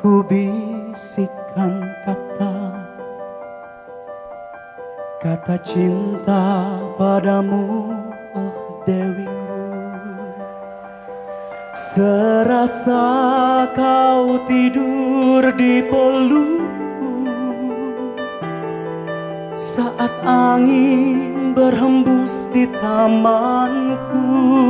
Ku bisikkan kata cinta padamu, oh Dewiku. Serasa kau tidur di pelukku saat angin berhembus di tamanku.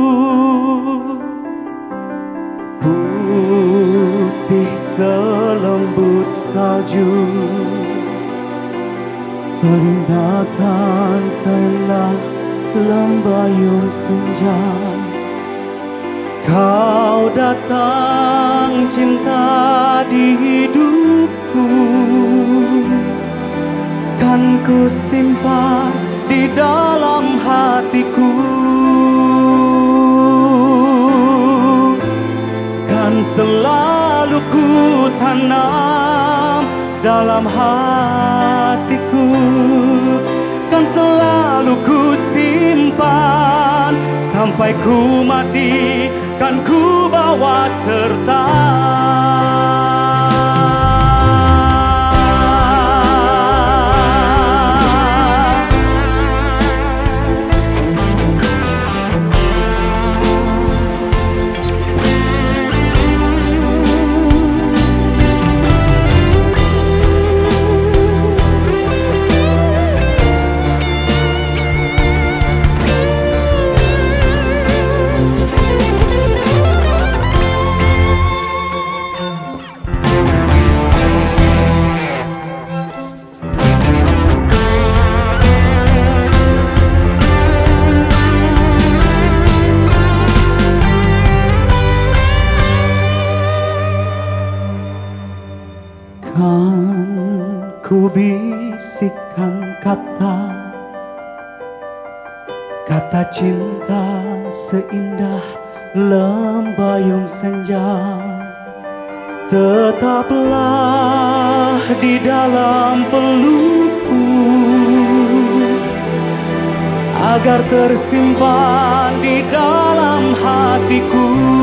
Putih selembut salju, perindakan sela lembayung senja. Kau datang cinta di hidupku, kan ku simpan di dalam hatiku, kan selalu ku tanam dalam hatiku, kan selalu ku simpan sampai ku mati, kan ku bawa serta. Kan ku bisikkan kata cinta seindah lembayung senja. Tetaplah di dalam pelukku agar tersimpan di dalam hatiku.